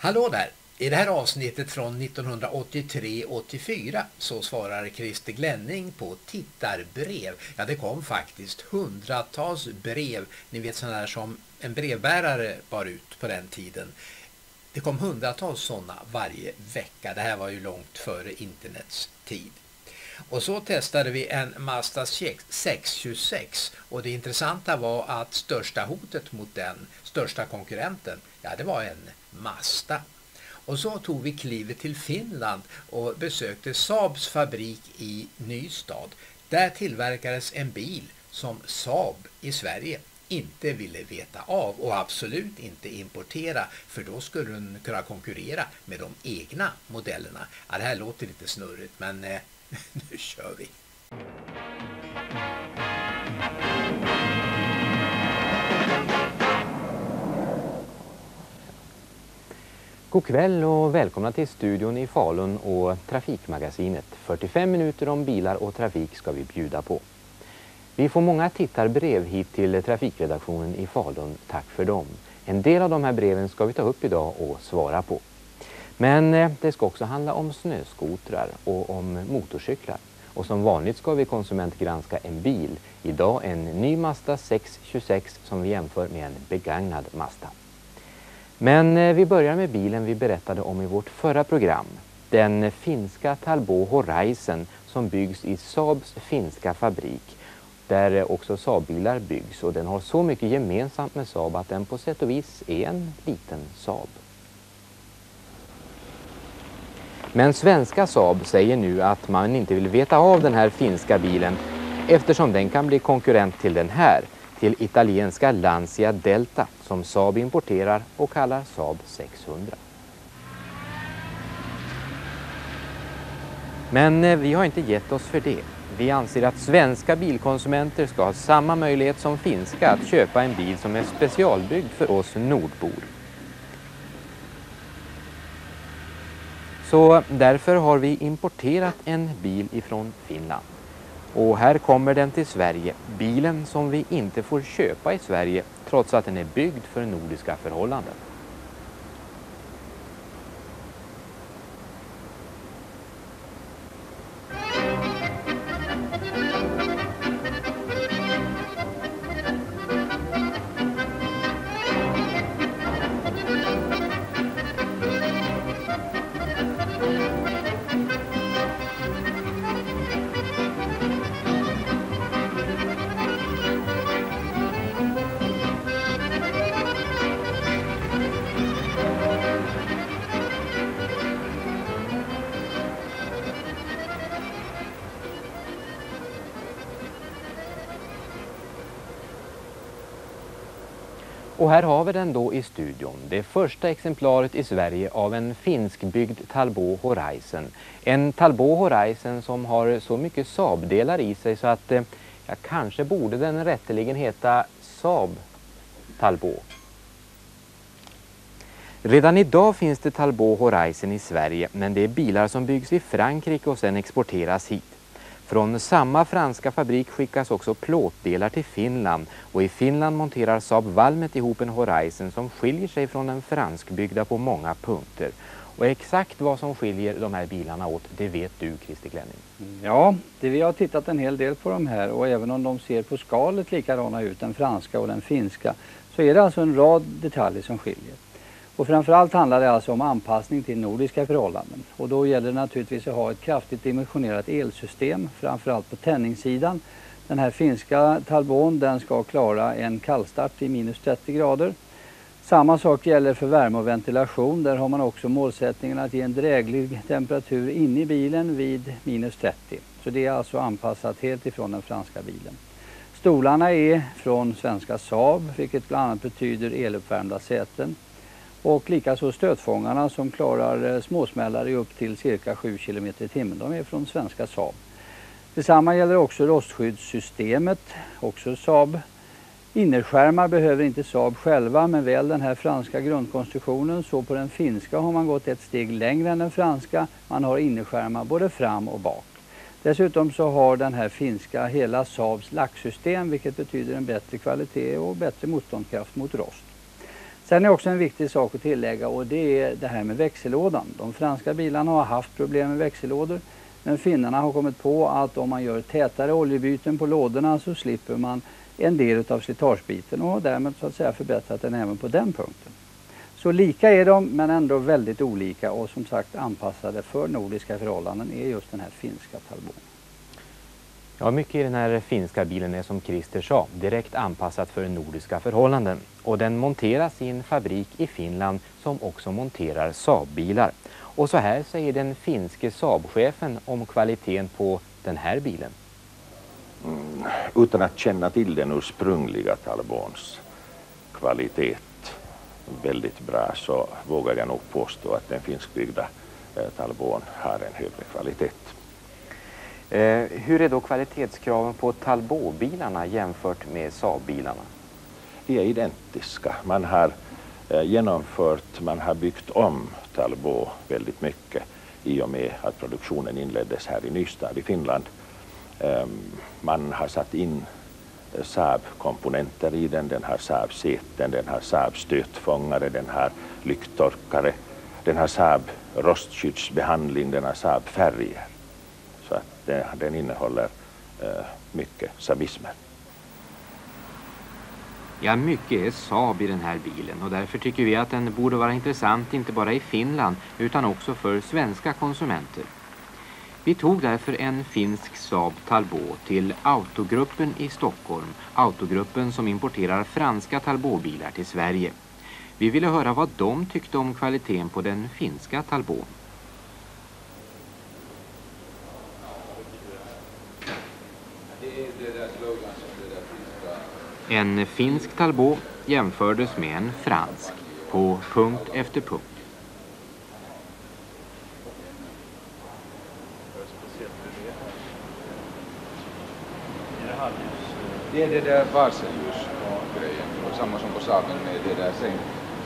Hallå där! I det här avsnittet från 1983-84 så svarar Christer Glenning på tittarbrev. Ja, det kom faktiskt hundratals brev. Ni vet sådana där som en brevbärare bar ut på den tiden. Det kom hundratals sådana varje vecka. Det här var ju långt före internets tid. Och så testade vi en Mazda 626 och det intressanta var att största hotet mot den, största konkurrenten, ja det var en Mazda. Och så tog vi klivet till Finland och besökte Saabs fabrik i Nystad. Där tillverkades en bil som Saab i Sverige inte ville veta av och absolut inte importera, för då skulle den kunna konkurrera med de egna modellerna. Ja, det här låter lite snurrigt, men nu kör vi. God kväll och välkomna till studion i Falun och Trafikmagasinet. 45 minuter om bilar och trafik ska vi bjuda på. Vi får många tittarbrev hit till trafikredaktionen i Falun. Tack för dem. En del av de här breven ska vi ta upp idag och svara på. Men det ska också handla om snöskotrar och om motorcyklar. Och som vanligt ska vi konsumentgranska en bil. Idag en ny Mazda 626 som vi jämför med en begagnad Mazda. Men vi börjar med bilen vi berättade om i vårt förra program. Den finska Talbot Horizon som byggs i Saabs finska fabrik. Där också Saab-bilar byggs, och den har så mycket gemensamt med Saab att den på sätt och vis är en liten Saab. Men svenska Saab säger nu att man inte vill veta av den här finska bilen eftersom den kan bli konkurrent till den här, till italienska Lancia Delta som Saab importerar och kallar Saab 600. Men vi har inte gett oss för det. Vi anser att svenska bilkonsumenter ska ha samma möjlighet som finska att köpa en bil som är specialbyggd för oss nordbor. Så därför har vi importerat en bil ifrån Finland. Och här kommer den till Sverige, bilen som vi inte får köpa i Sverige trots att den är byggd för nordiska förhållanden. Och här har vi den då i studion. Det första exemplaret i Sverige av en finskbyggd Talbot Horizon. En Talbot Horizon som har så mycket Saab-delar i sig så att kanske borde den rätteligen heta Saab Talbot. Redan idag finns det Talbot Horizon i Sverige, men det är bilar som byggs i Frankrike och sedan exporteras hit. Från samma franska fabrik skickas också plåtdelar till Finland, och i Finland monterar Saab Valmet ihop en Horizon som skiljer sig från den franskbyggda på många punkter. Och exakt vad som skiljer de här bilarna åt, det vet du, Christer Glenning. Ja, vi har tittat en hel del på de här, och även om de ser på skalet likadana ut, den franska och den finska, så är det alltså en rad detaljer som skiljer. Och framförallt handlar det alltså om anpassning till nordiska förhållanden. Och då gäller det naturligtvis att ha ett kraftigt dimensionerat elsystem, framförallt på tändningssidan. Den här finska Talbon, den ska klara en kallstart i minus 30 grader. Samma sak gäller för värme och ventilation. Där har man också målsättningen att ge en dräglig temperatur inne i bilen vid minus 30. Så det är alltså anpassat helt ifrån den franska bilen. Stolarna är från svenska Saab, vilket bland annat betyder eluppvärmda säten. Och likaså stötfångarna som klarar småsmällare upp till cirka 7 km i timmen. De är från svenska Saab. Detsamma gäller också rostskyddssystemet, också Saab. Innerskärmar behöver inte Saab själva, men väl den här franska grundkonstruktionen. Så på den finska har man gått ett steg längre än den franska. Man har innerskärmar både fram och bak. Dessutom så har den här finska hela Saabs lacksystem, vilket betyder en bättre kvalitet och bättre motståndskraft mot rost. Sen är också en viktig sak att tillägga, och det är det här med växellådan. De franska bilarna har haft problem med växellådor, men finnarna har kommit på att om man gör tätare oljebyten på lådorna så slipper man en del av slitagebiten och har därmed så att säga förbättrat den även på den punkten. Så lika är de, men ändå väldigt olika, och som sagt anpassade för nordiska förhållanden är just den här finska Talbon. Ja, mycket i den här finska bilen är som Christer sa, direkt anpassat för nordiska förhållanden. Och den monteras i en fabrik i Finland som också monterar Saab-bilar. Och så här säger den finske Saab-chefen om kvaliteten på den här bilen. Utan att känna till den ursprungliga Talbons kvalitet väldigt bra, så vågar jag nog påstå att den finskbyggda Talbon har en högre kvalitet. Hur är då kvalitetskraven på Talbot-bilarna jämfört med Saab-bilarna? De är identiska. Man har byggt om Talbot väldigt mycket i och med att produktionen inleddes här i Nystad i Finland. Man har satt in Saab-komponenter i den har Saab-säten, den har Saab-stötfångare, den har lyktorkare, den har Saab-rostskyddsbehandling, den har Saab-färger. Så att den innehåller mycket Saabismer. Ja, mycket är Saab i den här bilen och därför tycker vi att den borde vara intressant inte bara i Finland utan också för svenska konsumenter. Vi tog därför en finsk Saab Talbot till Autogruppen i Stockholm, Autogruppen som importerar franska Talbot-bilar till Sverige. Vi ville höra vad de tyckte om kvaliteten på den finska Talbot. En finsk Talbot jämfördes med en fransk på punkt efter punkt. Det är det där varselljus och grejen, och samma som på Saaben med det där säng.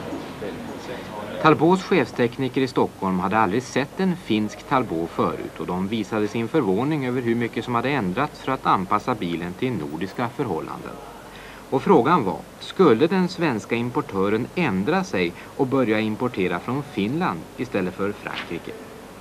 Talbots chefstekniker i Stockholm hade aldrig sett en finsk Talbot förut och de visade sin förvåning över hur mycket som hade ändrats för att anpassa bilen till nordiska förhållanden. Och frågan var, skulle den svenska importören ändra sig och börja importera från Finland istället för Frankrike?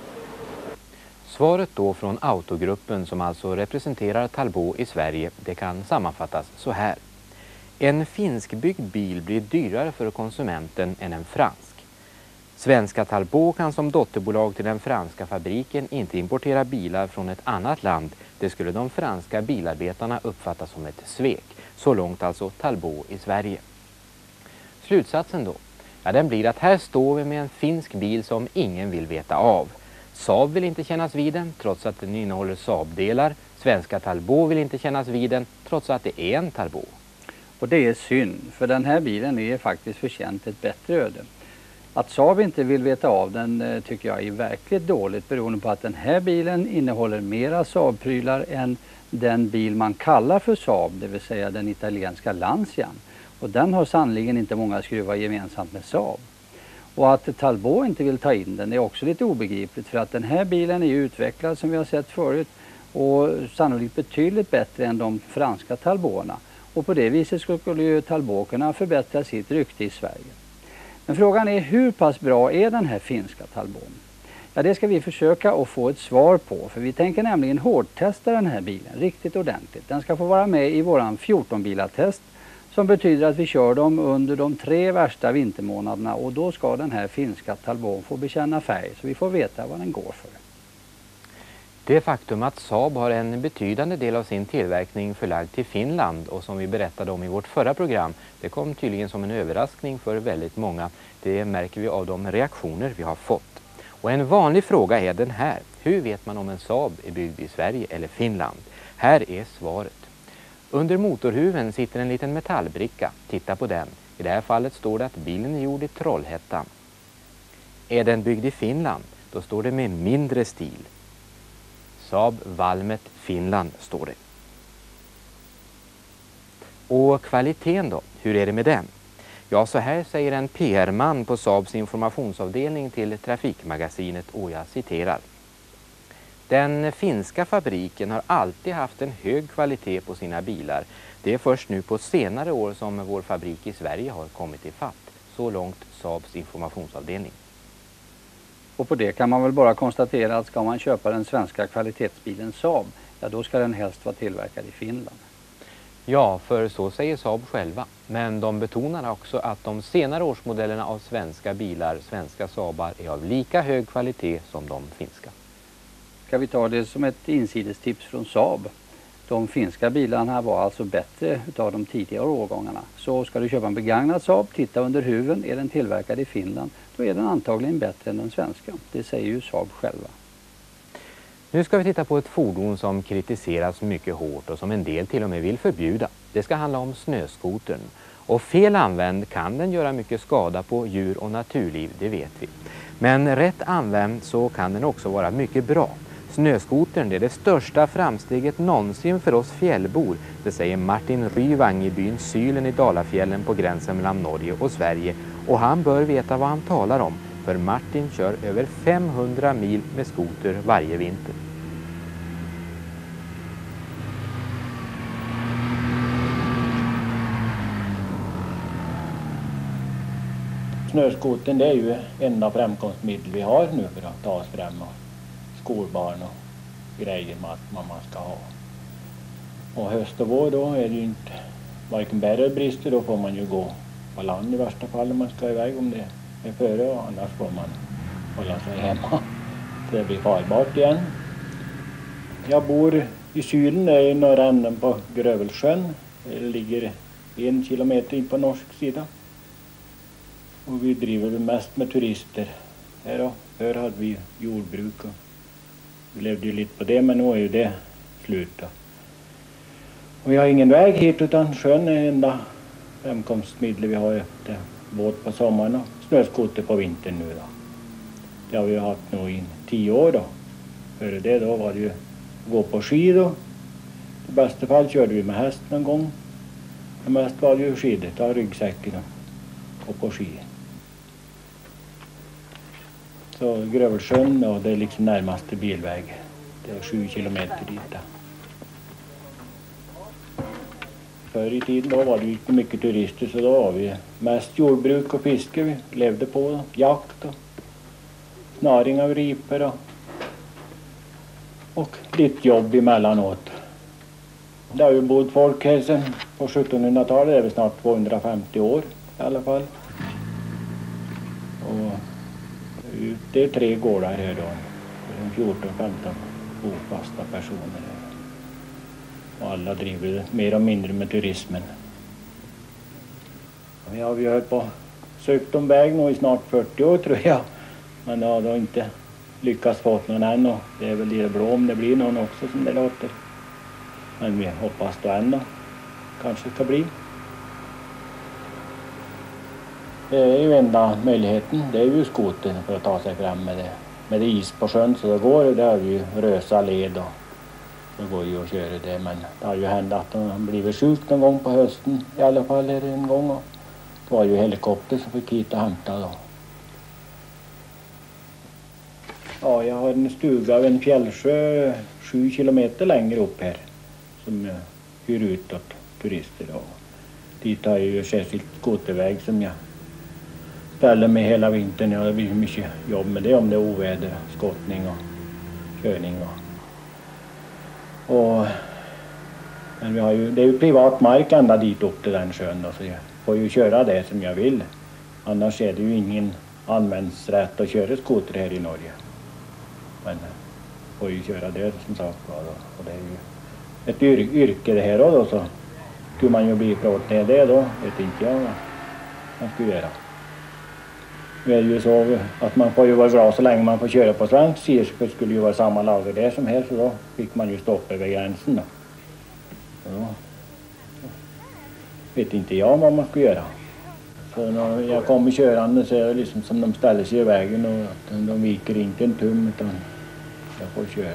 Svaret då från Autogruppen som alltså representerar Talbot i Sverige, det kan sammanfattas så här. En finskbyggd bil blir dyrare för konsumenten än en fransk. Svenska Talbot kan som dotterbolag till den franska fabriken inte importera bilar från ett annat land. Det skulle de franska bilarbetarna uppfatta som ett svek. Så långt alltså Talbot i Sverige. Slutsatsen då? Ja, den blir att här står vi med en finsk bil som ingen vill veta av. Saab vill inte kännas vid den trots att den innehåller Saab-delar. Svenska Talbot vill inte kännas vid den trots att det är en Talbot. Och det är synd, för den här bilen är faktiskt förtjänt ett bättre öde. Att Saab inte vill veta av den tycker jag är verkligt dåligt, beroende på att den här bilen innehåller mera Saab-prylar än den bil man kallar för Saab, det vill säga den italienska Lancian. Och den har sannoliken inte många skruvar gemensamt med Saab. Och att Talbot inte vill ta in den är också lite obegripligt, för att den här bilen är ju utvecklad som vi har sett förut och sannolikt betydligt bättre än de franska Talboterna. Och på det viset skulle ju Talbot kunna förbättra sitt rykte i Sverige. Men frågan är, hur pass bra är den här finska Talboten? Ja, det ska vi försöka att få ett svar på, för vi tänker nämligen hårdtesta den här bilen riktigt ordentligt. Den ska få vara med i våran 14-bilatest, som betyder att vi kör dem under de 3 värsta vintermånaderna, och då ska den här finska Talbot få bekänna färg så vi får veta vad den går för. Det faktum att Saab har en betydande del av sin tillverkning förlagd till Finland och som vi berättade om i vårt förra program, det kom tydligen som en överraskning för väldigt många. Det märker vi av de reaktioner vi har fått. Och en vanlig fråga är den här. Hur vet man om en Saab är byggd i Sverige eller Finland? Här är svaret. Under motorhuven sitter en liten metallbricka. Titta på den. I det här fallet står det att bilen är gjord i Trollhättan. Är den byggd i Finland? Då står det med mindre stil. Saab Valmet Finland står det. Och kvaliteten då? Hur är det med den? Ja, så här säger en PR-man på Saabs informationsavdelning till Trafikmagasinet, och jag citerar. Den finska fabriken har alltid haft en hög kvalitet på sina bilar. Det är först nu på senare år som vår fabrik i Sverige har kommit i fatt. så långt Saabs informationsavdelning. Och på det kan man väl bara konstatera att ska man köpa den svenska kvalitetsbilen Saab, ja då ska den helst vara tillverkad i Finland. Ja, för så säger Saab själva. Men de betonar också att de senare årsmodellerna av svenska bilar, svenska Saabar, är av lika hög kvalitet som de finska. Ska vi ta det som ett insidestips från Saab? De finska bilarna var alltså bättre utav de tidigare årgångarna. Så ska du köpa en begagnad Saab, titta under huven, är den tillverkad i Finland, då är den antagligen bättre än den svenska. Det säger ju Saab själva. Nu ska vi titta på ett fordon som kritiseras mycket hårt och som en del till och med vill förbjuda. Det ska handla om snöskotern. Och fel använd kan den göra mycket skada på djur och naturliv, det vet vi. Men rätt använd så kan den också vara mycket bra. Snöskotern är det största framsteget någonsin för oss fjällbor, det säger Martin Ryvang i byn Sylen i Dalafjällen på gränsen mellan Norge och Sverige. Och han bör veta vad han talar om, för Martin kör över 500 mil med skoter varje vinter. Snöskoten, det är ju enda framkomstmedel vi har nu för att ta oss fram och skolbarn och grejer man ska ha. Och höst och vår då är det ju inte varken bär eller brister, då får man ju gå på land i värsta fall om man ska iväg om det är före, och annars får man hålla sig hemma så det blir farbart igen. Jag bor i Sylen, det är i norra änden på Grövelsjön. Det ligger 1 kilometer in på norsk sida. Och vi driver mest med turister. Här hade vi jordbruk och vi levde ju lite på det, men nu är ju det slut. Och vi har ingen väg hit, utan sjön är enda framkomstmedel vi har efter båt på sommaren och snöskoter på vintern nu då. Det har vi haft nog i 10 år då. Före det då var det ju gå på skidor. I bästa fall körde vi med häst någon gång. Men mest var det ju skidor, ta ryggsäcken och på skidor. Så Grövelsjön, och det är liksom närmaste bilväg. Det är 7 kilometer dit. Förr i tiden då var det inte mycket turister, så då var vi mest jordbruk och fiske vi levde på. Jakt och snaring av riper och lite jobb emellanåt. Det har ju bott folk här sedan på 1700-talet, det är väl snart 250 år i alla fall. Och det är 3 gårdar här då, 14-15 bofasta personer här. Och alla driver mer och mindre med turismen. Vi har ju på sökt om väg nu i snart 40 år tror jag. Men det har då inte lyckats få någon än, och det är väl lite blå om det blir någon också som det låter. Men vi hoppas då ändå kanske ska bli. Det är ju enda möjligheten, det är ju skoten för att ta sig fram med det. Med det is på sjön så det går, det har ju rösa led och det går ju att köra det. Men det har ju hänt att de blivit sjuk någon gång på hösten, i alla fall är det en gång. Och det var ju helikopter som fick hit och hämta då. Ja, jag har en stuga av en fjällsjö 7 kilometer längre upp här som jag hyr ut åt turister. Och dit har jag ju särskilt skoterväg som jag ställer med hela vintern. Ja, det blir mycket jobb med det om det är oväder, skottning och körning. Men vi har ju, det är ju privat mark ända dit upp till den sjön då, så jag får ju köra det som jag vill. Annars är det ju ingen användsrätt att köra skoter här i Norge. Men får ju köra det som sagt då. Och det är ju ett yrke det här då, så skulle man ju bli plåt ner det då, vet inte jag vad man skulle göra. Det är ju så att man får ju vara glad så länge man får köra på svensk sida, för det skulle ju vara samma lager där som här, så då fick man ju stoppa över gränsen då. Så vet inte jag vad man ska göra. Så när jag kommer körande så är det liksom som de ställer sig i vägen och de viker inte en tum, utan jag får köra.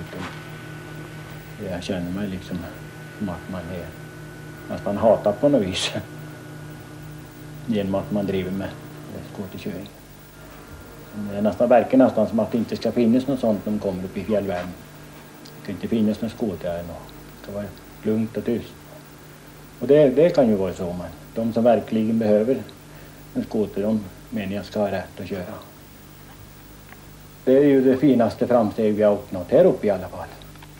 Jag känner mig liksom som att man är nästan hatar på något vis. Genom att man driver med skoterkörning. Det verkar nästan som att det inte ska finnas något sånt när de kommer upp i fjällvärlden. Det kan inte finnas någon skoter här. Det ska vara lugnt och tyst. Och det kan ju vara så, men de som verkligen behöver En skoter de menar jag ska ha rätt att köra. Det är ju det finaste framsteg vi har uppnått här uppe i alla fall.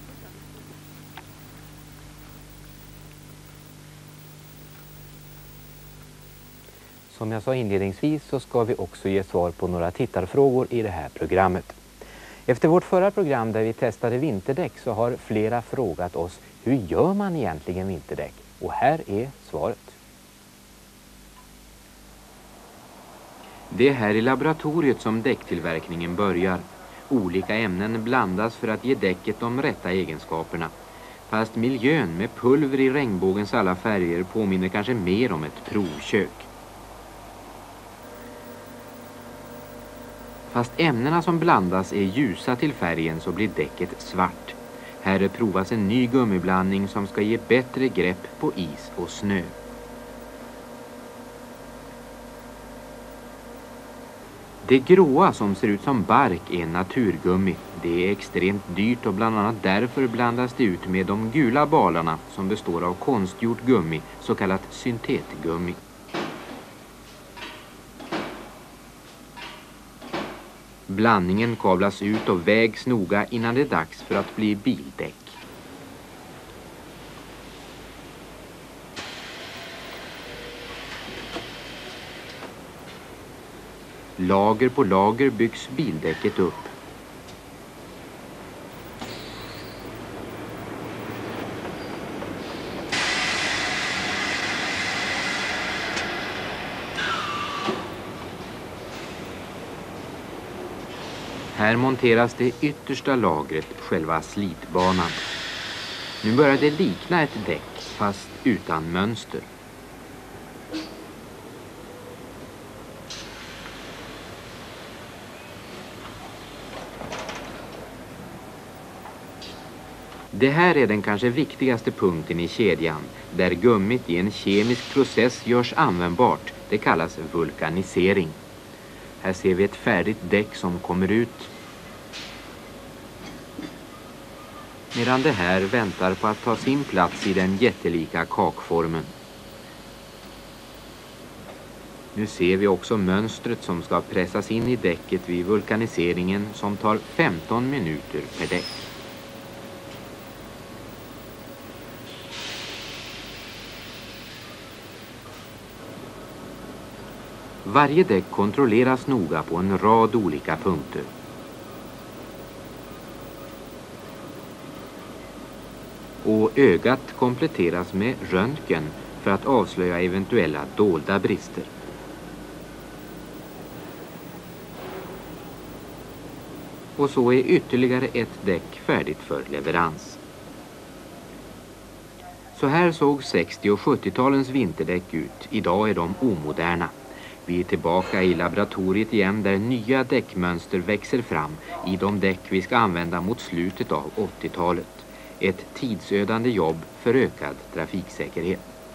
Som jag sa inledningsvis så ska vi också ge svar på några tittarfrågor i det här programmet. Efter vårt förra program där vi testade vinterdäck så har flera frågat oss hur gör man egentligen vinterdäck? Och här är svaret. Det är här i laboratoriet som däcktillverkningen börjar. Olika ämnen blandas för att ge däcket de rätta egenskaperna. Fast miljön med pulver i regnbågens alla färger påminner kanske mer om ett provkök. Fast ämnena som blandas är ljusa till färgen så blir däcket svart. Här provas en ny gummiblandning som ska ge bättre grepp på is och snö. Det gråa som ser ut som bark är naturgummi. Det är extremt dyrt och bland annat därför blandas det ut med de gula balarna som består av konstgjort gummi, så kallat syntetgummi. Blandningen kavlas ut och vägs noga innan det är dags för att bli bildäck. Lager på lager byggs bildäcket upp. Här monteras det yttersta lagret, själva slitbanan. Nu börjar det likna ett däck, fast utan mönster. Det här är den kanske viktigaste punkten i kedjan, där gummit i en kemisk process görs användbart. Det kallas vulkanisering. Här ser vi ett färdigt däck som kommer ut. Medan det här väntar på att ta sin plats i den jättelika kakformen. Nu ser vi också mönstret som ska pressas in i däcket vid vulkaniseringen som tar 15 minuter per däck. Varje däck kontrolleras noga på en rad olika punkter. Och ögat kompletteras med röntgen för att avslöja eventuella dolda brister. Och så är ytterligare ett däck färdigt för leverans. Så här såg 60- och 70-talens vinterdäck ut. Idag är de omoderna. Vi är tillbaka i laboratoriet igen där nya däckmönster växer fram i de däck vi ska använda mot slutet av 80-talet. Ett tidsödande jobb för ökad trafiksäkerhet.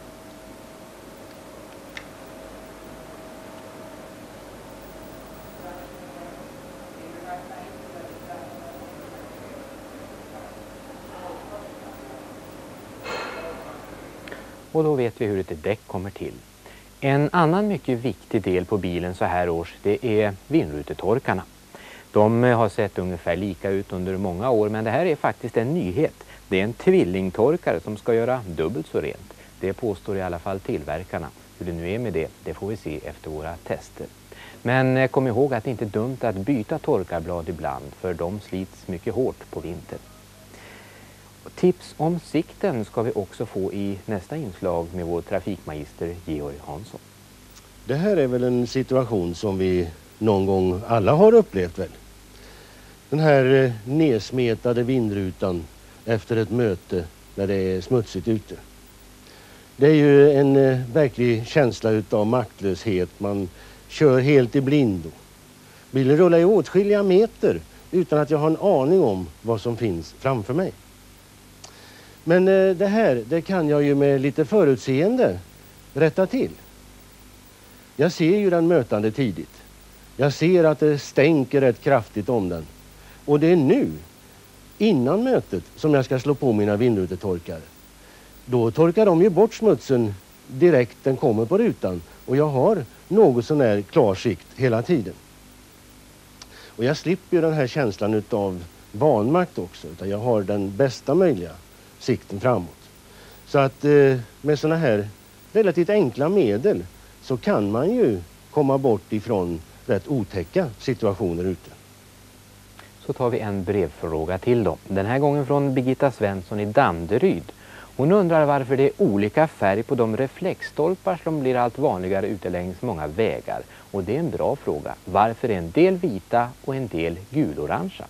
Och då vet vi hur ett däck kommer till. En annan mycket viktig del på bilen så här års, det är vindrutetorkarna. De har sett ungefär lika ut under många år, men det här är faktiskt en nyhet. Det är en tvillingtorkare som ska göra dubbelt så rent. Det påstår i alla fall tillverkarna. Hur det nu är med det får vi se efter våra tester. Men kom ihåg att det inte är dumt att byta torkarblad ibland, för de slits mycket hårt på vintern. Tips om sikten ska vi också få i nästa inslag med vår trafikmagister Georg Hansson. Det här är väl en situation som vi någon gång alla har upplevt väl. Den här nedsmetade vindrutan efter ett möte när det är smutsigt ute. Det är ju en verklig känsla utav maktlöshet. Man kör helt i blindo. Bilen rullar ju åtskilliga meter utan att jag har en aning om vad som finns framför mig. Men det kan jag ju med lite förutseende rätta till. Jag ser ju den mötande tidigt. Jag ser att det stänker rätt kraftigt om den. Och det är nu, innan mötet, som jag ska slå på mina vindrutetorkare. Då torkar de ju bort smutsen direkt den kommer på rutan. och jag har något sån här klar sikt hela tiden. Och jag slipper ju den här känslan utav vanmakt också, utan jag har den bästa möjliga sikten framåt. Så att med såna här relativt enkla medel så kan man ju komma bort ifrån rätt otäcka situationer ute. Så tar vi en brevfråga till då. Den här gången från Birgitta Svensson i Danderyd. Hon undrar varför det är olika färg på de reflexstolpar som blir allt vanligare ute längs många vägar. Och det är en bra fråga. Varför är en del vita och en del gulorangea?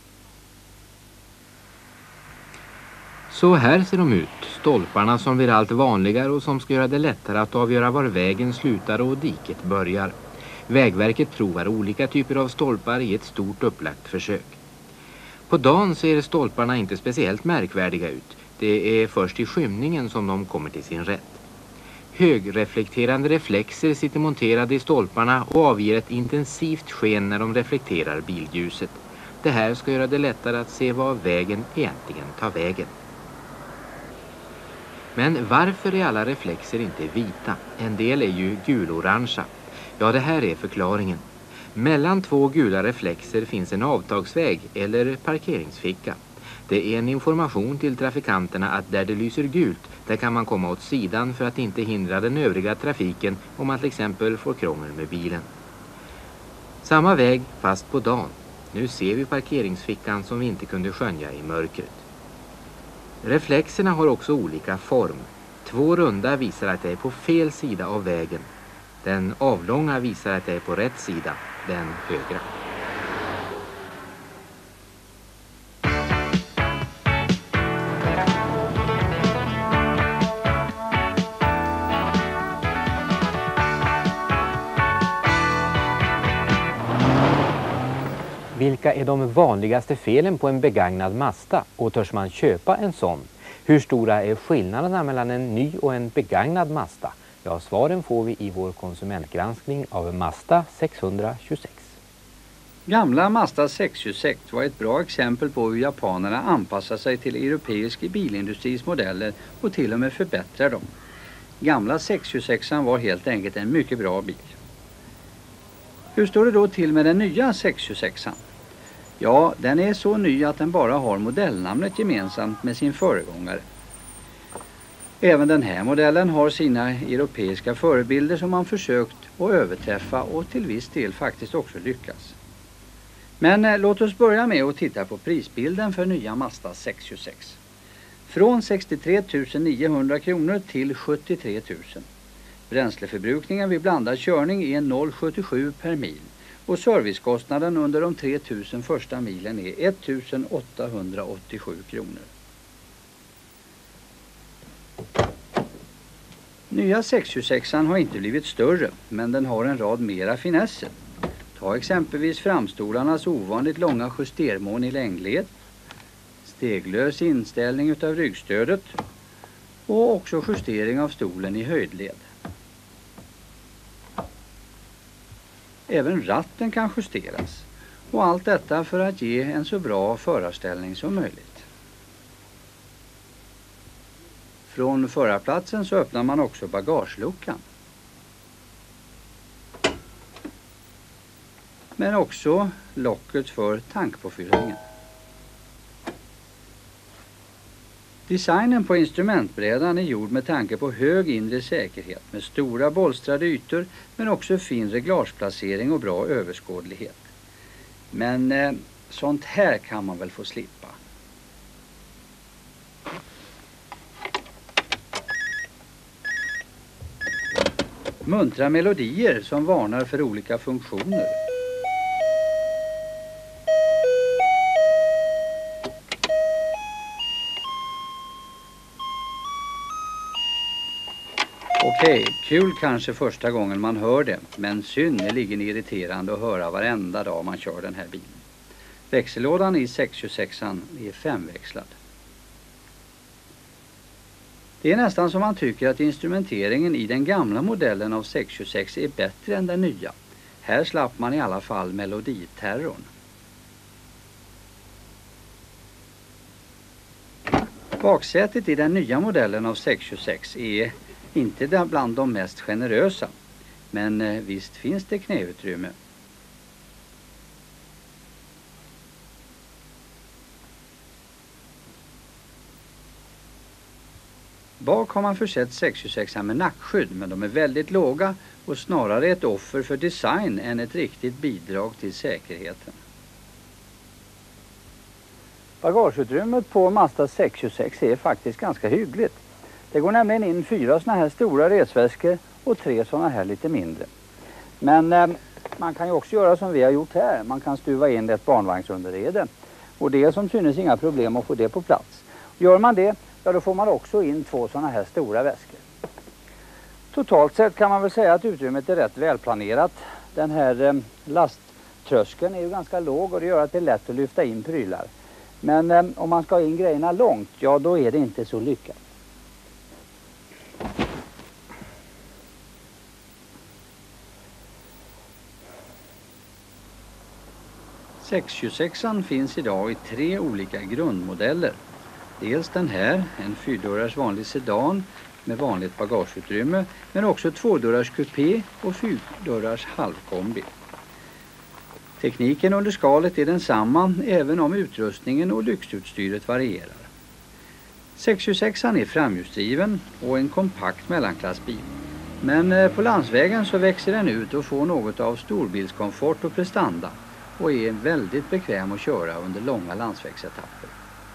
Så här ser de ut. Stolparna som blir allt vanligare och som ska göra det lättare att avgöra var vägen slutar och diket börjar. Vägverket provar olika typer av stolpar i ett stort upplagt försök. På dagen ser stolparna inte speciellt märkvärdiga ut. Det är först i skymningen som de kommer till sin rätt. Högreflekterande reflexer sitter monterade i stolparna och avger ett intensivt sken när de reflekterar billjuset. Det här ska göra det lättare att se var vägen egentligen tar vägen. Men varför är alla reflexer inte vita? En del är ju gulorangea. Ja, det här är förklaringen. Mellan två gula reflexer finns en avtagsväg eller parkeringsficka. Det är en information till trafikanterna att där det lyser gult, där kan man komma åt sidan för att inte hindra den övriga trafiken om man till exempel får krångel med bilen. Samma väg fast på dagen. Nu ser vi parkeringsfickan som vi inte kunde skönja i mörkret. Reflexerna har också olika form. Två runda visar att det är på fel sida av vägen. Den avlånga visar att det är på rätt sida, den högra. Vilka är de vanligaste felen på en begagnad Mazda och törs man köpa en sån? Hur stora är skillnaderna mellan en ny och en begagnad Mazda? Ja, svaren får vi i vår konsumentgranskning av Mazda 626. Gamla Mazda 626 var ett bra exempel på hur japanerna anpassar sig till europeisk bilindustris modeller och till och med förbättrar dem. Gamla 626 var helt enkelt en mycket bra bil. Hur står det då till med den nya 626? Ja, den är så ny att den bara har modellnamnet gemensamt med sin föregångare. Även den här modellen har sina europeiska förebilder som man försökt att överträffa och till viss del faktiskt också lyckas. Men låt oss börja med att titta på prisbilden för nya Mazda 626. Från 63 900 kronor till 73 000. Bränsleförbrukningen vid blandad körning är 0,77 per mil och servicekostnaden under de 3 000 första milen är 1 887 kronor. Nya 626 har inte blivit större, men den har en rad mera finesser. Ta exempelvis framstolarnas ovanligt långa justermån i längdled, steglös inställning utav ryggstödet och också justering av stolen i höjdled. Även ratten kan justeras och allt detta för att ge en så bra förarställning som möjligt. Från förarplatsen så öppnar man också bagageluckan. Men också locket för tankpåfyllningen. Designen på instrumentbrädan är gjord med tanke på hög inre säkerhet med stora bolstrade ytor men också fin reglageplacering och bra överskådlighet. Men sånt här kan man väl få slippa. Muntra melodier som varnar för olika funktioner. Okej, kul kanske första gången man hör det, men synnerligen irriterande att höra varenda dag man kör den här bilen. Växellådan i 626an är 5-växlad. Det är nästan som man tycker att instrumenteringen i den gamla modellen av 626 är bättre än den nya. Här slapp man i alla fall meloditerrorn. Baksätet i den nya modellen av 626 är inte bland de mest generösa. Men visst finns det knäutrymme. Bak har man försett 626 med nackskydd, men de är väldigt låga och snarare ett offer för design än ett riktigt bidrag till säkerheten. Bagageutrymmet på Mazda 626 är faktiskt ganska hyggligt. Det går nämligen in 4 såna här stora resväskor och 3 såna här lite mindre. Men man kan ju också göra som vi har gjort här. Man kan stuva in ett barnvagnsunderrede. Och det är som synes inga problem att få det på plats. Gör man det, ja, då får man också in 2 såna här stora väskor. Totalt sett kan man väl säga att utrymmet är rätt välplanerat. Den här lasttröskeln är ju ganska låg och det gör att det är lätt att lyfta in prylar. Men om man ska ha in grejerna långt, ja då är det inte så lyckat. .626 finns idag i 3 olika grundmodeller. Dels den här, en 4-dörrars vanlig sedan med vanligt bagageutrymme, men också 2-dörrars kupé och 4-dörrars halvkombi. Tekniken under skalet är densamma även om utrustningen och lyxutstyret varierar. 626 är framhjulsdriven och en kompakt mellanklassbil. Men på landsvägen så växer den ut och får något av storbilskomfort och prestanda och är väldigt bekväm att köra under långa landsvägsetapper.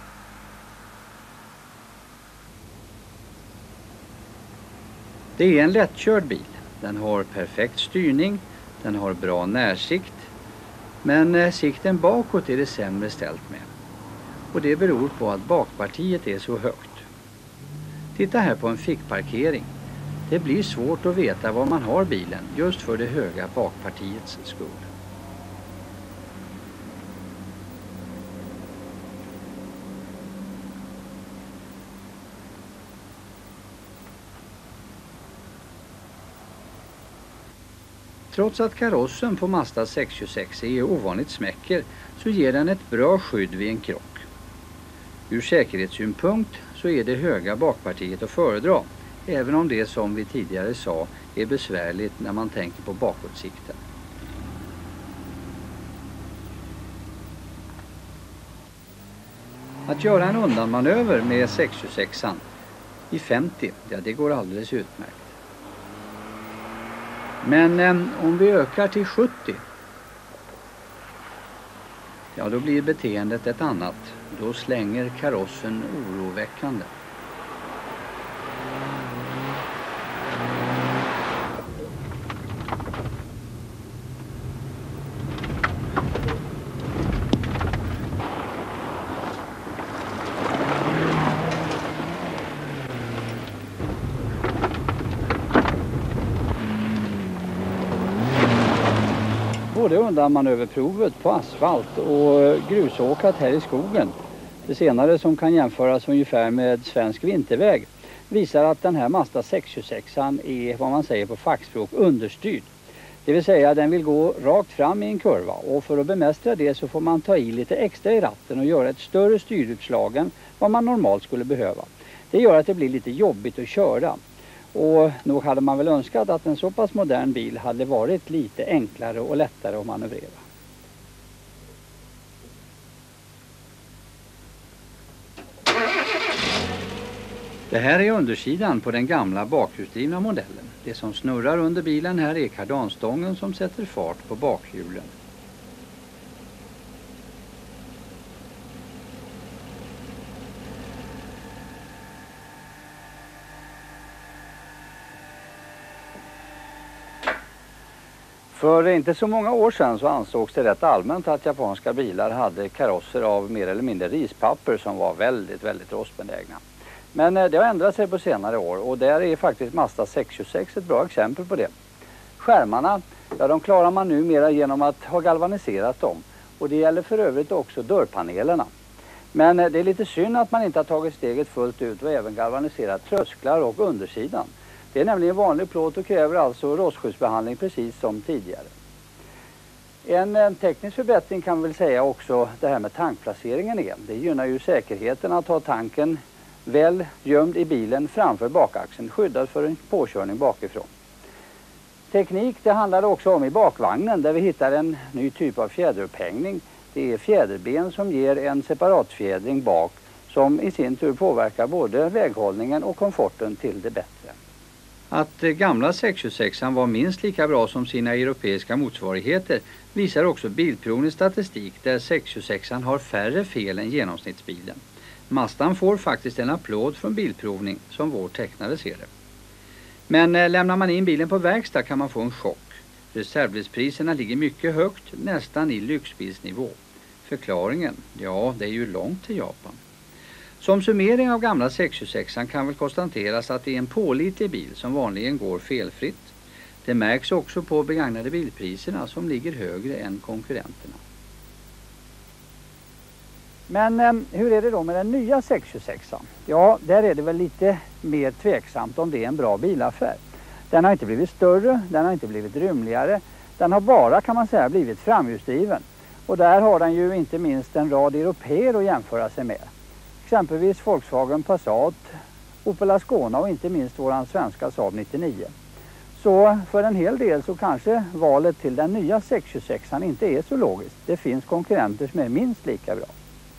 Det är en lättkörd bil. Den har perfekt styrning, den har bra närsikt, men sikten bakåt är det sämre ställt med. Och det beror på att bakpartiet är så högt. Titta här på en fickparkering. Det blir svårt att veta var man har bilen just för det höga bakpartiets skull. Trots att karossen på Mazda 626 är ovanligt smäcker så ger den ett bra skydd vid en krock. Ur säkerhetssynpunkt så är det höga bakpartiet att föredra, även om det som vi tidigare sa är besvärligt när man tänker på bakåtsikten. Att göra en undanmanöver med 626 i 50, ja det går alldeles utmärkt. Men om vi ökar till 70, ja då blir beteendet ett annat. Då slänger karossen oroväckande. Både undanmanöverprovet på asfalt och grusåkat här i skogen, det senare som kan jämföras ungefär med svensk vinterväg, visar att den här Mazda 626 är vad man säger på fackspråk understyrd. Det vill säga den vill gå rakt fram i en kurva, och för att bemästra det så får man ta i lite extra i ratten och göra ett större styrutslag än vad man normalt skulle behöva. Det gör att det blir lite jobbigt att köra. Och nog hade man väl önskat att en så pass modern bil hade varit lite enklare och lättare att manövrera. Det här är undersidan på den gamla bakhjulsdrivna modellen. Det som snurrar under bilen här är kardanstången som sätter fart på bakhjulen. För inte så många år sedan så ansågs det rätt allmänt att japanska bilar hade karosser av mer eller mindre rispapper som var väldigt rostbenägna. Men det har ändrat sig på senare år, och där är faktiskt Mazda 626 ett bra exempel på det. Skärmarna, ja, de klarar man numera genom att ha galvaniserat dem, och det gäller för övrigt också dörrpanelerna. Men det är lite synd att man inte har tagit steget fullt ut och även galvaniserat trösklar och undersidan. Det är nämligen vanlig plåt och kräver alltså rostskyddsbehandling precis som tidigare. En teknisk förbättring kan väl säga också det här med tankplaceringen är. Det gynnar ju säkerheten att ha tanken väl gömd i bilen framför bakaxeln, skyddad för en påkörning bakifrån. Teknik, det handlar det också om i bakvagnen där vi hittar en ny typ av fjäderupphängning. Det är fjäderben som ger en separatfjädring bak som i sin tur påverkar både väghållningen och komforten till det bättre. Att gamla 626an var minst lika bra som sina europeiska motsvarigheter visar också Bilprovnings statistik där 626an har färre fel än genomsnittsbilen. Mazdan får faktiskt en applåd från Bilprovning som vår tecknare ser det. Men lämnar man in bilen på verkstad kan man få en chock. Reservbilspriserna ligger mycket högt, nästan i lyxbilsnivå. Förklaringen? Ja, det är ju långt till Japan. Som summering av gamla 626an kan väl konstateras att det är en pålitlig bil som vanligen går felfritt. Det märks också på begagnade bilpriserna som ligger högre än konkurrenterna. Men hur är det då med den nya 626an? Ja, där är det väl lite mer tveksamt om det är en bra bilaffär. Den har inte blivit större, den har inte blivit rymligare. Den har bara, kan man säga, blivit framhjulsdriven. Och där har den ju inte minst en rad europeer att jämföra sig med. Exempelvis Volkswagen Passat, Opel Ascona och inte minst våran svenska Saab 99. Så för en hel del så kanske valet till den nya 626an inte är så logiskt. Det finns konkurrenter som är minst lika bra.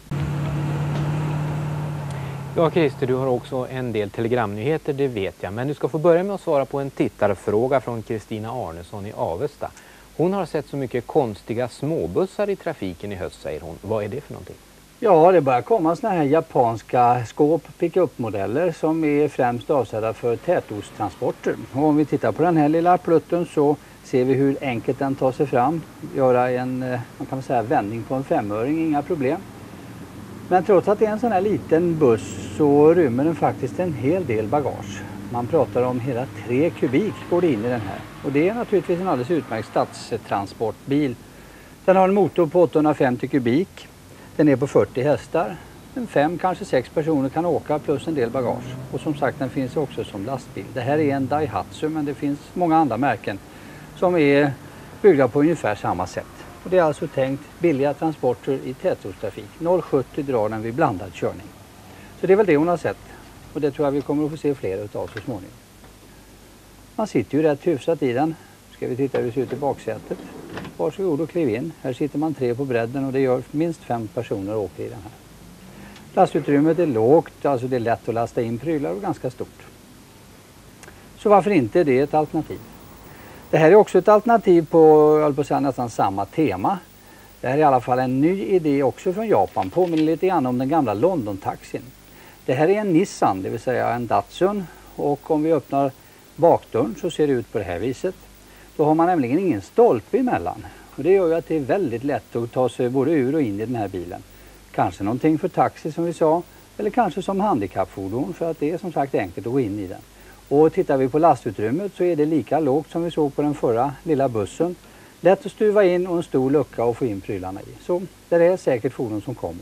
Ja, Christer, du har också en del telegramnyheter, det vet jag. Men du ska få börja med att svara på en tittarfråga från Kristina Arnesson i Avesta. Hon har sett så mycket konstiga småbussar i trafiken i höst, säger hon. Vad är det för någonting? Ja, det börjar komma såna här japanska pick-up-modeller som är främst avsedda för tätortstransporter. Och om vi tittar på den här lilla plutten så ser vi hur enkelt den tar sig fram. Göra en, man kan säga, vändning på en 5-öring, inga problem. Men trots att det är en sån här liten buss så rymmer den faktiskt en hel del bagage. Man pratar om hela 3 kubik går det in i den här. Och det är naturligtvis en alldeles utmärkt stadstransportbil. Den har en motor på 850 kubik. Den är på 40 hästar. 5, kanske 6 personer kan åka plus en del bagage. Och som sagt, den finns också som lastbil. Det här är en Daihatsu, men det finns många andra märken som är byggda på ungefär samma sätt. Och det är alltså tänkt billiga transporter i tätortstrafik. 0,70 drar den vid blandad körning. Så det är väl det hon har sett. Och det tror jag vi kommer att få se fler utav så småningom. Man sitter ju rätt hyfsat i den. Ska vi titta hur det ser ut i baksätet. Varsågod och kliv in. Här sitter man 3 på bredden och det gör minst 5 personer åker i den här. Lastutrymmet är lågt, alltså det är lätt att lasta in prylar och ganska stort. Så varför inte det är ett alternativ? Det här är också ett alternativ på nästan samma tema. Det här är i alla fall en ny idé också från Japan. Påminner lite grann om den gamla London-taxin. Det här är en Nissan, det vill säga en Datsun. Och om vi öppnar bakdörren så ser det ut på det här viset. Då har man nämligen ingen stolpe emellan. Och det gör ju att det är väldigt lätt att ta sig både ur och in i den här bilen. Kanske någonting för taxi som vi sa. Eller kanske som handikappfordon för att det är som sagt enkelt att gå in i den. Och tittar vi på lastutrymmet så är det lika lågt som vi såg på den förra lilla bussen. Lätt att stuva in och en stor lucka och få in prylarna i. Så det är säkert fordon som kommer.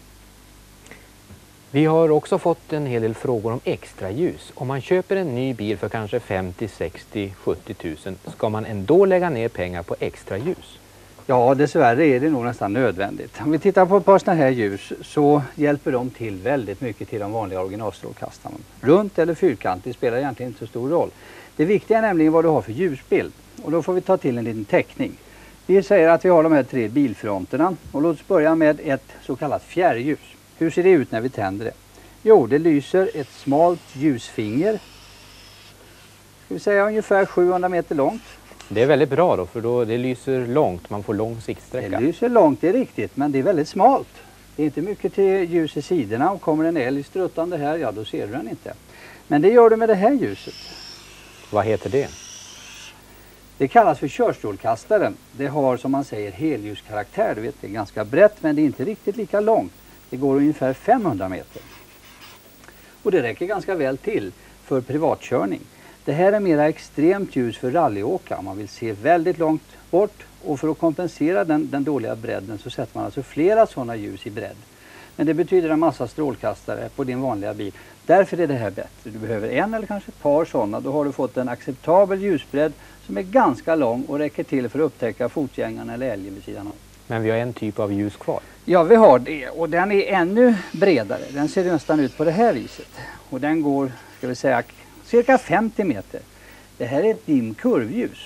Vi har också fått en hel del frågor om extra ljus. Om man köper en ny bil för kanske 50, 60, 70 000 ska man ändå lägga ner pengar på extra ljus? Ja, dessvärre är det nog nästan nödvändigt. Om vi tittar på ett par sådana här ljus så hjälper de till väldigt mycket till de vanliga originalstrålkastarna. Runt eller fyrkantigt spelar egentligen inte så stor roll. Det viktiga är nämligen vad du har för ljusbild. Och då får vi ta till en liten teckning. Vi säger att vi har de här 3 bilfronterna och låt oss börja med ett så kallat fjärrljus. Hur ser det ut när vi tänder det? Jo, det lyser ett smalt ljusfinger. Ska vi säga ungefär 700 meter långt. Det är väldigt bra då, för då det lyser långt, man får lång siktsträcka. Det lyser långt, det är riktigt, men det är väldigt smalt. Det är inte mycket till ljus i sidorna och kommer en älg struttande här, ja då ser du den inte. Men det gör du med det här ljuset. Vad heter det? Det kallas för körstrålkastaren. Det har som man säger helljuskaraktär, du vet det är ganska brett men det är inte riktigt lika långt. Det går ungefär 500 meter. Och det räcker ganska väl till för privatkörning. Det här är mera extremt ljus för rallyåka. Man vill se väldigt långt bort och för att kompensera den dåliga bredden så sätter man alltså flera sådana ljus i bredd. Men det betyder en massa strålkastare på din vanliga bil. Därför är det här bättre. Du behöver en eller kanske ett par sådana. Då har du fått en acceptabel ljusbredd som är ganska lång och räcker till för att upptäcka fotgängarna eller älgen vid sidan av. Men vi har en typ av ljus kvar. Ja, vi har det och den är ännu bredare. Den ser nästan ut på det här viset. Och den går, ska vi säga, cirka 50 meter. Det här är ett dimkurvljus.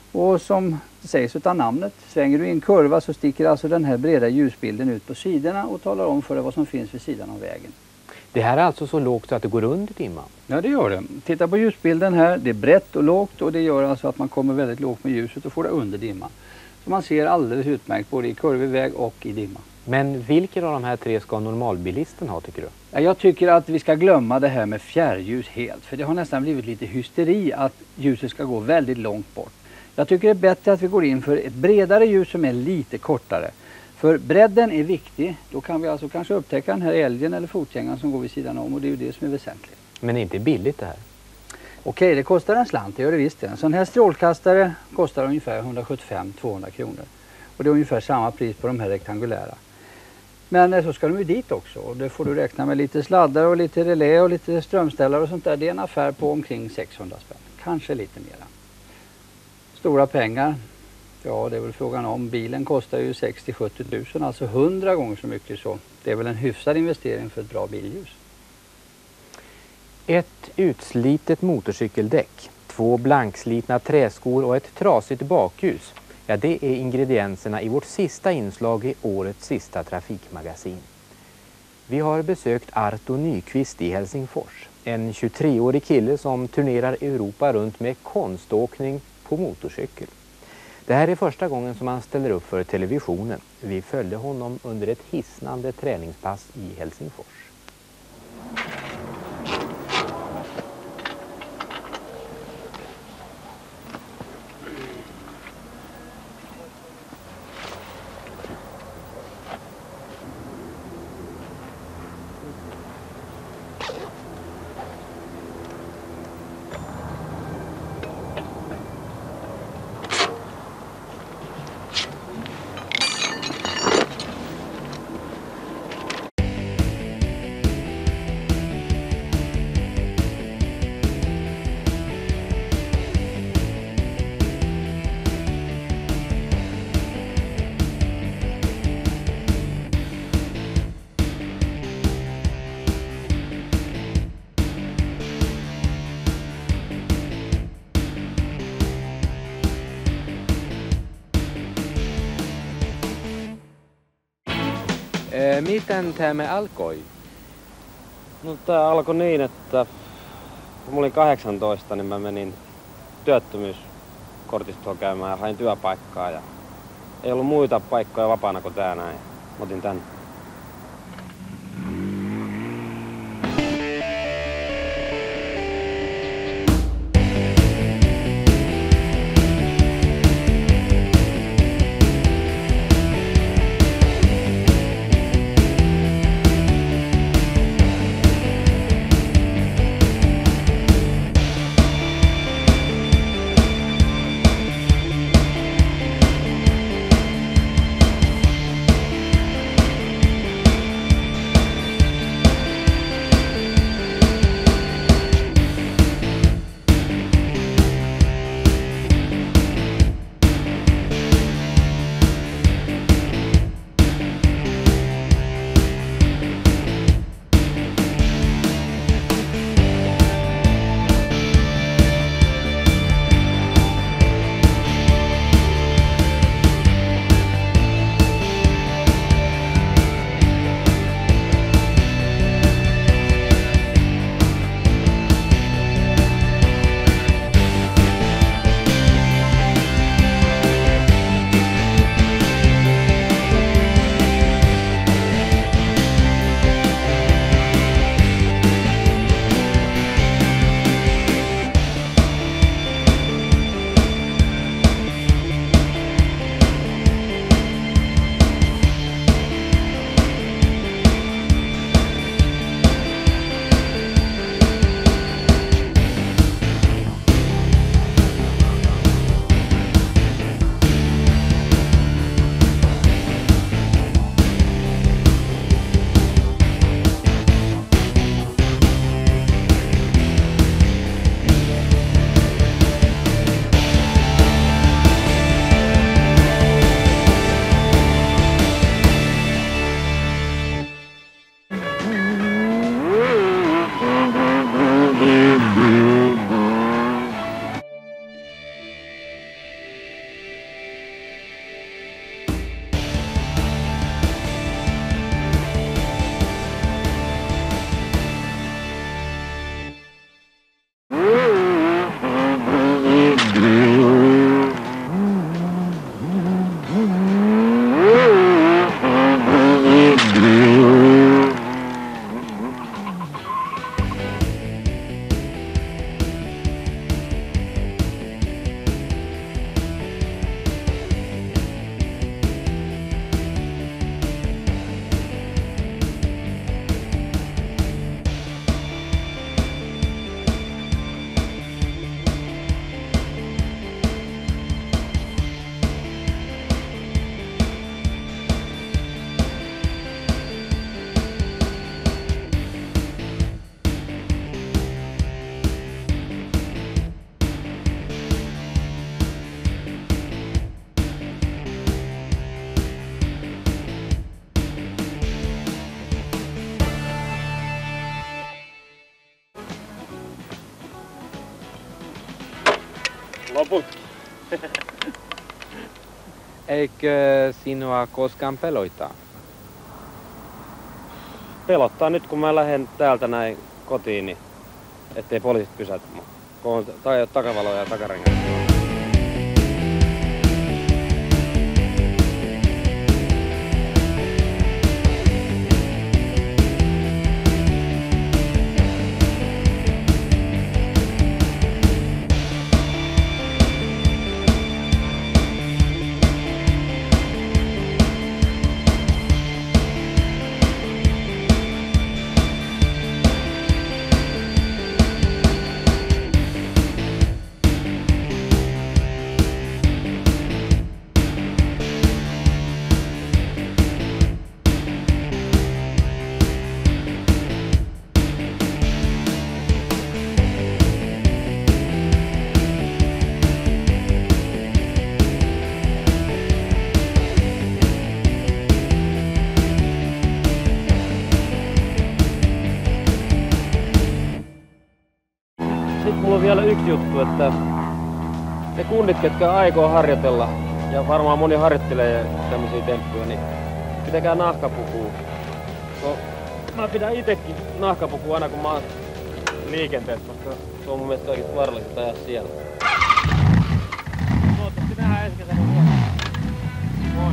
Och som det sägs utan namnet, svänger du i en kurva så sticker alltså den här breda ljusbilden ut på sidorna och talar om för dig vad som finns vid sidan av vägen. Det här är alltså så lågt så att det går under dimman? Ja, det gör det. Titta på ljusbilden här, det är brett och lågt och det gör alltså att man kommer väldigt lågt med ljuset och får det under dimman. Så man ser alldeles utmärkt både i kurvig väg och i dimma. Men vilken av de här tre ska normalbilisten ha, tycker du? Ja, jag tycker att vi ska glömma det här med fjärrljus helt. För det har nästan blivit lite hysteri att ljuset ska gå väldigt långt bort. Jag tycker det är bättre att vi går in för ett bredare ljus som är lite kortare. För bredden är viktig. Då kan vi alltså kanske upptäcka den här älgen eller fotgängaren som går vid sidan om. Och det är ju det som är väsentligt. Men det är inte billigt det här? Okej, det kostar en slant, det gör det visst. En sån här strålkastare kostar ungefär 175-200 kronor. Och det är ungefär samma pris på de här rektangulära. Men så ska de ju dit också. Och det får du räkna med lite sladdar och lite relä och lite strömställare och sånt där. Det är en affär på omkring 600 spänn. Kanske lite mera. Stora pengar. Ja, det är väl frågan om. Bilen kostar ju 60-70 000, alltså 100 gånger så mycket, så det är väl en hyfsad investering för ett bra billjus. Ett utslitet motorcykeldäck, 2 blankslitna träskor och ett trasigt bakljus. Ja, det är ingredienserna i vårt sista inslag i årets sista trafikmagasin. Vi har besökt Arto Nyqvist i Helsingfors. En 23-årig kille som turnerar Europa runt med konståkning på motorcykel. Det här är första gången som han ställer upp för televisionen. Vi följde honom under ett hisnande träningspass i Helsingfors. Miten tämä alkoi? No tää alkoi niin, että kun mä olin 18, niin mä menin työttömyyskortistoon käymään ja hain työpaikkaa. Ja ei ollut muita paikkoja vapaana kuin tää näin. Mä otin tän. lopulta. Eikö sinua koskaan peloita? Pelottaa nyt, kun mä lähden täältä näin kotiin, niin ettei poliisit pysäytä mua. Kun on takavaloja ja takarengät. Sitten mulla on vielä yksi juttu, että ne kunnit, ketkä aikoo harjoitella, ja varmaan moni harjoittelee tämmöisiä temppuja, niin pitäkää nahkapukua. No, mä pidän itekin nahkapukua aina kun mä oon liikenteessä, koska se on mun mielestä kaikista vaarallisinta ajaa siellä. Toivottavasti nähdään ensi kesänä vuonna. Moi!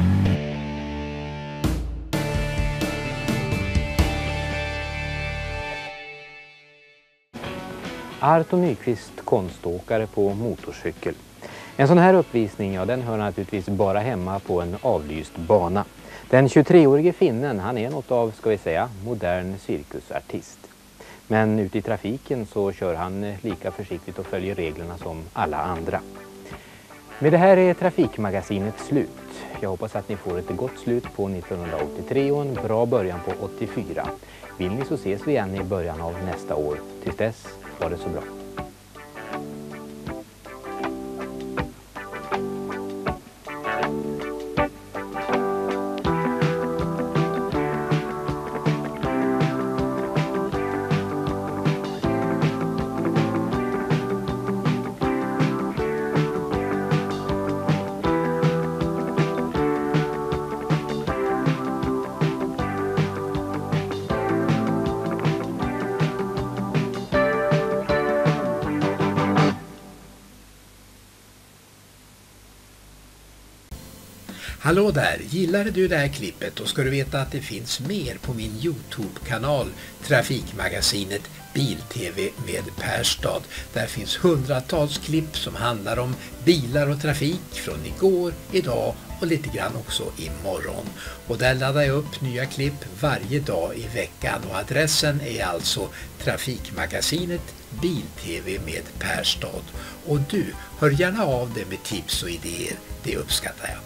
Arto Nyqvist, konståkare på motorcykel. En sån här uppvisning, ja, den hör naturligtvis bara hemma på en avlyst bana. Den 23-årige finnen, han är något av, ska vi säga, modern cirkusartist. Men ute i trafiken så kör han lika försiktigt och följer reglerna som alla andra. Med det här är Trafikmagasinet slut. Jag hoppas att ni får ett gott slut på 1983 och en bra början på 84. Vill ni så ses vi igen i början av nästa år. Tills dess, ha det så bra. Hallå där, gillade du det här klippet och ska du veta att det finns mer på min YouTube-kanal Trafikmagasinet Bil-TV med Perstad. Där finns hundratals klipp som handlar om bilar och trafik från igår, idag och lite grann också imorgon. Och där laddar jag upp nya klipp varje dag i veckan och adressen är alltså Trafikmagasinet Bil-TV med Perstad. Och du, hör gärna av dig med tips och idéer, det uppskattar jag.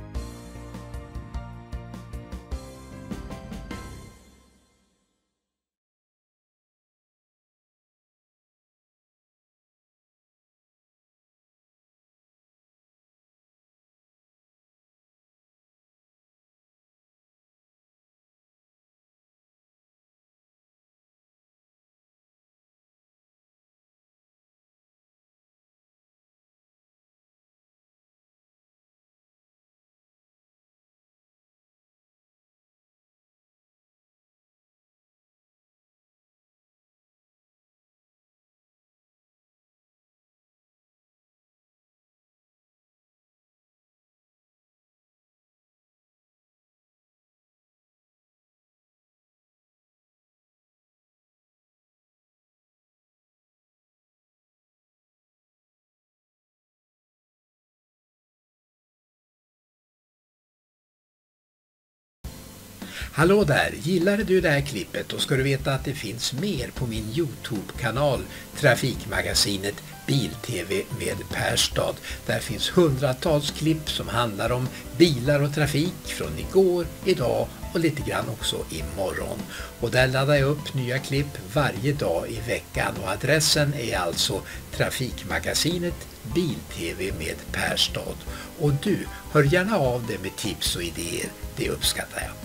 Hallå där, gillade du det här klippet och ska du veta att det finns mer på min YouTube-kanal Trafikmagasinet Bil-TV med Perstad. Där finns hundratals klipp som handlar om bilar och trafik från igår, idag och lite grann också imorgon. Och där laddar jag upp nya klipp varje dag i veckan och adressen är alltså Trafikmagasinet Bil-TV med Perstad. Och du, hör gärna av dig med tips och idéer, det uppskattar jag.